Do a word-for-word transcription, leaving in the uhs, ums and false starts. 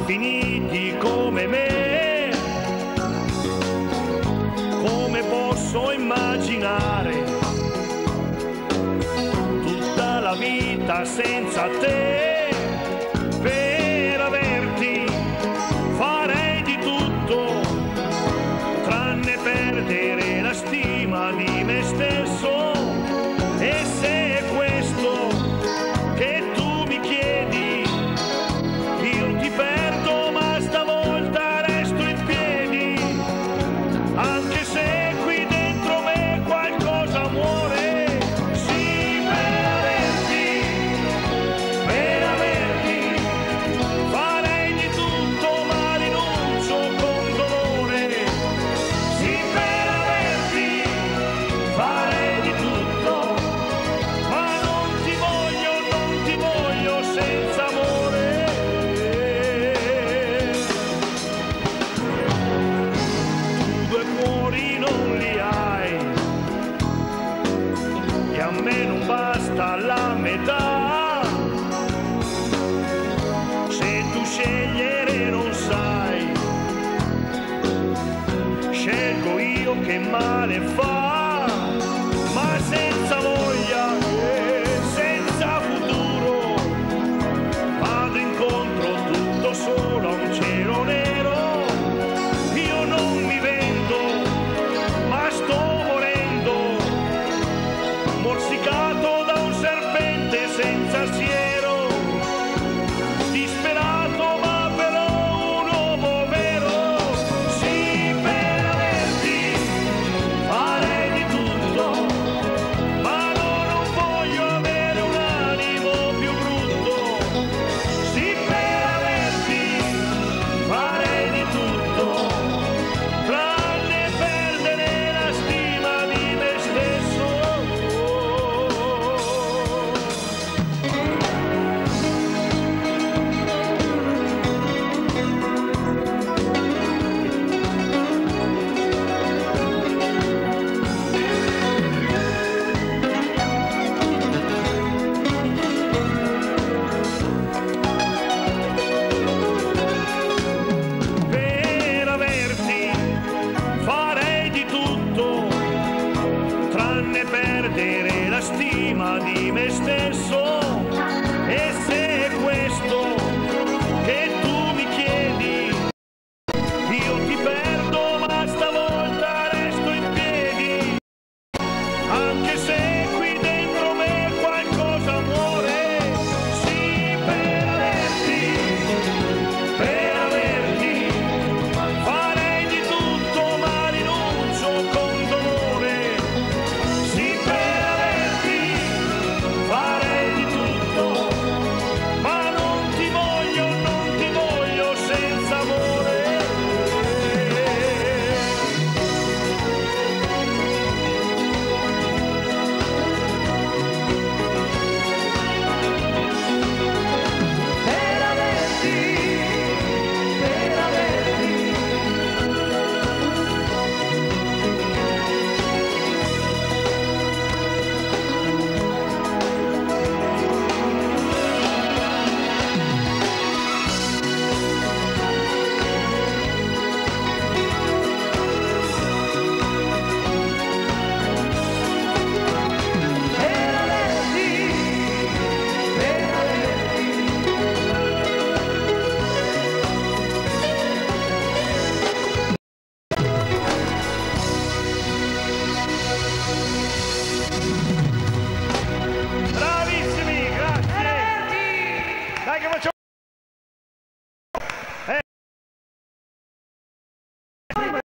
finiti come me, come posso immaginare tutta la vita senza te? Per averti farei di tutto tranne perdere la stima di me stesso. E se è questo che tu mi chiedi, io ti perdo ma stavolta resto in piedi, anche se qui dentro me qualcosa muore. Sì, per averti, per averti farei di tutto ma rinuncio con dolore. Sì, per averti farei di tutto, ma non ti voglio, non ti voglio senza amore. Tu due cuori non li hai e a me non basta la metà. Se tu scegliere non sai, scelgo io che male fa. Ma se